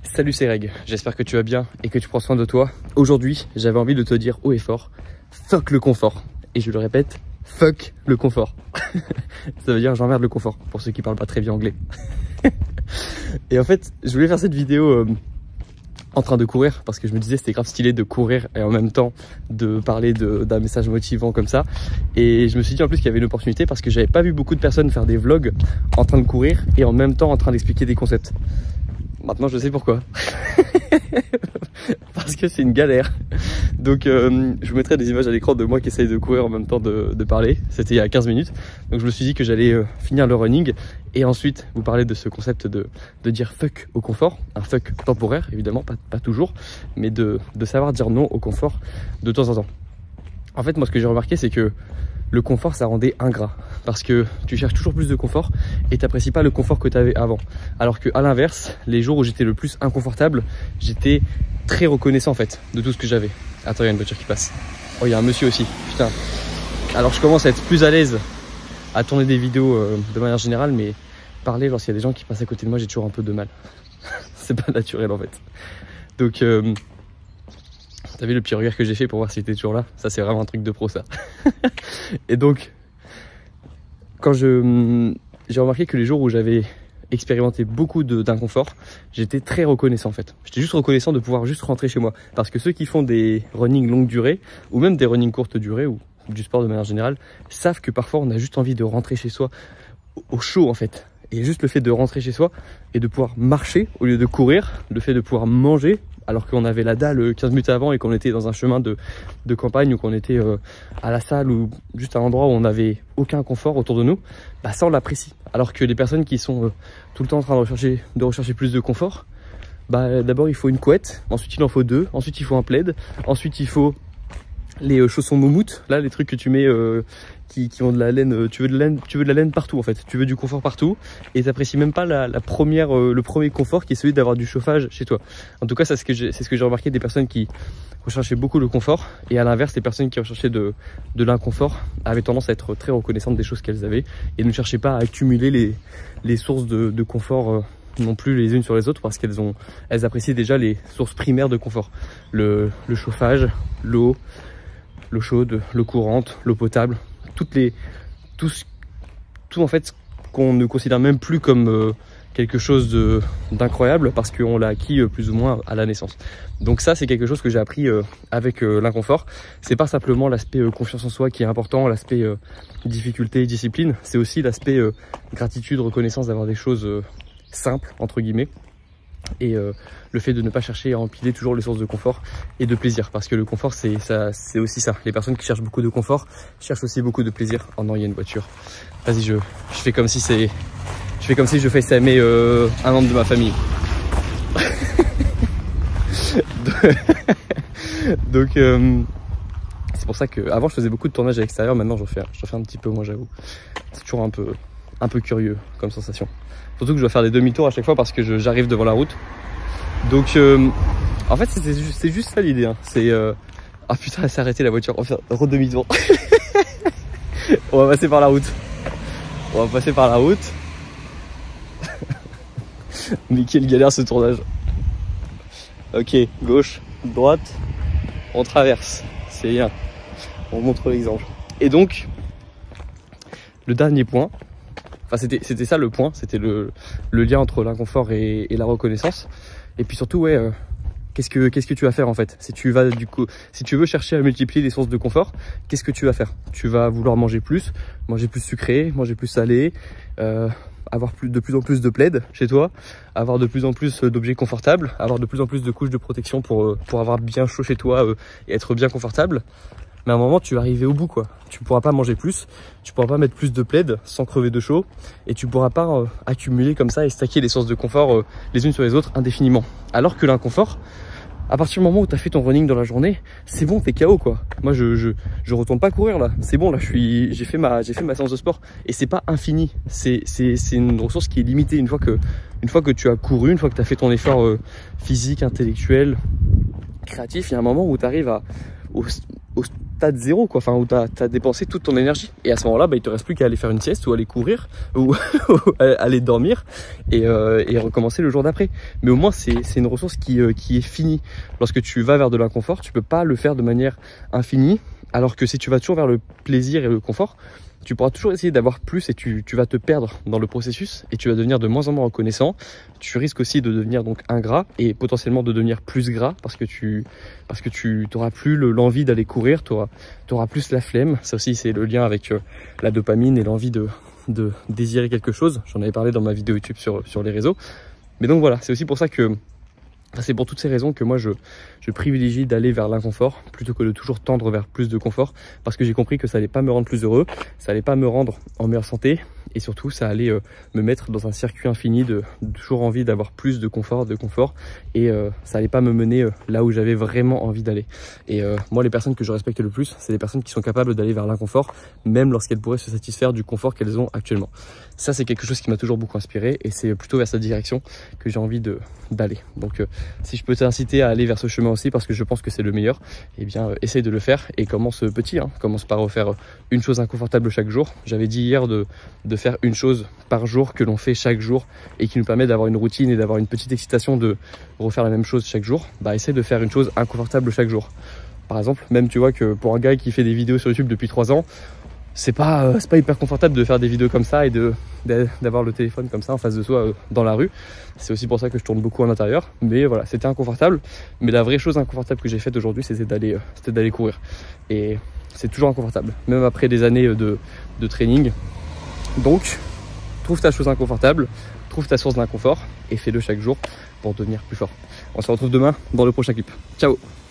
Salut, c'est Reg, j'espère que tu vas bien et que tu prends soin de toi. Aujourd'hui, j'avais envie de te dire haut et fort, fuck le confort. Et je le répète, fuck le confort. Ça veut dire j'emmerde le confort, pour ceux qui parlent pas très bien anglais. Et en fait, je voulais faire cette vidéo en train de courir, parce que je me disais c'était grave stylé de courir et en même temps de parler d'un message motivant comme ça. Et je me suis dit en plus qu'il y avait une opportunité, parce que j'avais pas vu beaucoup de personnes faire des vlogs en train de courir et en même temps en train d'expliquer des concepts. Maintenant je sais pourquoi. Parce que c'est une galère. Donc je vous mettrai des images à l'écran de moi qui essaye de courir en même temps de parler. C'était il y a 15 minutes. Donc je me suis dit que j'allais finir le running et ensuite vous parler de ce concept de dire fuck au confort. Un fuck temporaire évidemment, pas toujours, mais de savoir dire non au confort de temps en temps. En fait moi ce que j'ai remarqué c'est que le confort ça rendait ingrat, parce que tu cherches toujours plus de confort et t'apprécies pas le confort que tu avais avant. Alors que à l'inverse, les jours où j'étais le plus inconfortable, j'étais très reconnaissant en fait de tout ce que j'avais. Attends, il y a une voiture qui passe. Oh, il y a un monsieur aussi, putain. Alors je commence à être plus à l'aise à tourner des vidéos de manière générale, mais parler lorsqu'il y a des gens qui passent à côté de moi, j'ai toujours un peu de mal. C'est pas naturel en fait. Donc t'as vu le petit regard que j'ai fait pour voir si t'es toujours là? Ça c'est vraiment un truc de pro ça. Et donc quand j'ai remarqué que les jours où j'avais expérimenté beaucoup d'inconfort, j'étais très reconnaissant en fait. J'étais juste reconnaissant de pouvoir juste rentrer chez moi. Parce que ceux qui font des running longue durée, ou même des running courte durée, ou du sport de manière générale, savent que parfois on a juste envie de rentrer chez soi au chaud en fait. Et juste le fait de rentrer chez soi et de pouvoir marcher au lieu de courir, le fait de pouvoir manger alors qu'on avait la dalle 15 minutes avant et qu'on était dans un chemin de campagne, ou qu'on était à la salle, ou juste à un endroit où on n'avait aucun confort autour de nous, bah ça on l'apprécie. Alors que les personnes qui sont tout le temps en train de rechercher plus de confort, bah d'abord il faut une couette, ensuite il en faut deux, ensuite il faut un plaid, ensuite il faut les chaussons moumoute, là les trucs que tu mets qui ont de la laine, tu veux de la laine partout en fait, tu veux du confort partout et t'apprécies même pas le premier confort qui est celui d'avoir du chauffage chez toi. En tout cas c'est ce que j'ai remarqué des personnes qui recherchaient beaucoup le confort, et à l'inverse les personnes qui recherchaient de l'inconfort avaient tendance à être très reconnaissantes des choses qu'elles avaient et ne cherchaient pas à accumuler les sources de confort non plus les unes sur les autres, parce qu'elles apprécient déjà les sources primaires de confort, le chauffage, l'eau chaude, l'eau courante, l'eau potable, tout en fait qu'on ne considère même plus comme quelque chose d'incroyable, parce qu'on l'a acquis plus ou moins à la naissance. Donc ça c'est quelque chose que j'ai appris avec l'inconfort. C'est pas simplement l'aspect confiance en soi qui est important, l'aspect difficulté, discipline, c'est aussi l'aspect gratitude, reconnaissance d'avoir des choses simples entre guillemets. Et le fait de ne pas chercher à empiler toujours les sources de confort et de plaisir, parce que le confort c'est aussi ça. Les personnes qui cherchent beaucoup de confort cherchent aussi beaucoup de plaisir. Oh non, il y a une voiture. Vas-y, je fais comme si je fais s'aimer un membre de ma famille. Donc c'est pour ça que avant je faisais beaucoup de tournages à l'extérieur, maintenant j'en fais un petit peu moins, j'avoue. C'est toujours un peu curieux comme sensation. Surtout que je dois faire des demi-tours à chaque fois parce que j'arrive devant la route. Donc en fait c'est juste ça l'idée, hein. C'est ah putain, elle s'est arrêtée la voiture, on va faire demi-tour. On va passer par la route. Mais quelle galère ce tournage. Ok, gauche, droite, on traverse, c'est bien, on montre l'exemple. Et donc le dernier point, enfin c'était ça le point, c'était le lien entre l'inconfort et la reconnaissance. Et puis surtout ouais, qu'est-ce que tu vas faire en fait? Si tu veux chercher à multiplier les sources de confort, qu'est-ce que tu vas faire? Tu vas vouloir manger plus sucré, manger plus salé, avoir de plus en plus de plaids chez toi, avoir de plus en plus d'objets confortables, avoir de plus en plus de couches de protection pour avoir bien chaud chez toi et être bien confortable. Mais à un moment tu vas arriver au bout quoi. Tu pourras pas manger plus, tu pourras pas mettre plus de plaids sans crever de chaud, et tu pourras pas accumuler comme ça et stacker les sources de confort les unes sur les autres indéfiniment. Alors que l'inconfort, à partir du moment où tu as fait ton running dans la journée, c'est bon, t'es KO quoi. Moi je retourne pas courir là, c'est bon là, j'ai fait ma séance de sport, et c'est pas infini, c'est une ressource qui est limitée. Une fois que tu as couru, une fois que tu as fait ton effort physique, intellectuel, créatif, il y a un moment où tu arrives stade zéro, quoi, enfin où tu as dépensé toute ton énergie. Et à ce moment-là, bah, il te reste plus qu'à aller faire une sieste ou aller courir ou aller dormir et recommencer le jour d'après. Mais au moins, c'est une ressource qui est finie. Lorsque tu vas vers de l'inconfort, tu peux pas le faire de manière infinie. Alors que si tu vas toujours vers le plaisir et le confort, tu pourras toujours essayer d'avoir plus et tu vas te perdre dans le processus et tu vas devenir de moins en moins reconnaissant. Tu risques aussi de devenir donc ingrat et potentiellement de devenir plus gras parce que tu n'auras plus l'envie d'aller courir, tu auras plus la flemme. Ça aussi, c'est le lien avec la dopamine et l'envie de désirer quelque chose. J'en avais parlé dans ma vidéo YouTube sur les réseaux. Mais donc voilà, c'est aussi pour ça que c'est pour toutes ces raisons que moi je privilégie d'aller vers l'inconfort plutôt que de toujours tendre vers plus de confort, parce que j'ai compris que ça allait pas me rendre plus heureux, ça allait pas me rendre en meilleure santé et surtout ça allait me mettre dans un circuit infini de toujours envie d'avoir plus de confort et ça allait pas me mener là où j'avais vraiment envie d'aller. Et moi, les personnes que je respecte le plus, c'est les personnes qui sont capables d'aller vers l'inconfort même lorsqu'elles pourraient se satisfaire du confort qu'elles ont actuellement. Ça, c'est quelque chose qui m'a toujours beaucoup inspiré et c'est plutôt vers cette direction que j'ai envie d'aller. Donc si je peux t'inciter à aller vers ce chemin aussi, parce que je pense que c'est le meilleur, eh bien essaye de le faire et commence petit, hein. Commence par refaire une chose inconfortable chaque jour. J'avais dit hier de faire une chose par jour que l'on fait chaque jour et qui nous permet d'avoir une routine et d'avoir une petite excitation de refaire la même chose chaque jour. Bah essaye de faire une chose inconfortable chaque jour. Par exemple, même tu vois que pour un gars qui fait des vidéos sur YouTube depuis 3 ans, c'est pas hyper confortable de faire des vidéos comme ça et d'avoir le téléphone comme ça en face de soi dans la rue. C'est aussi pour ça que je tourne beaucoup en intérieur. Mais voilà, c'était inconfortable. Mais la vraie chose inconfortable que j'ai faite aujourd'hui, c'était d'aller courir. Et c'est toujours inconfortable, même après des années de training. Donc, trouve ta chose inconfortable, trouve ta source d'inconfort et fais-le chaque jour pour devenir plus fort. On se retrouve demain dans le prochain clip. Ciao!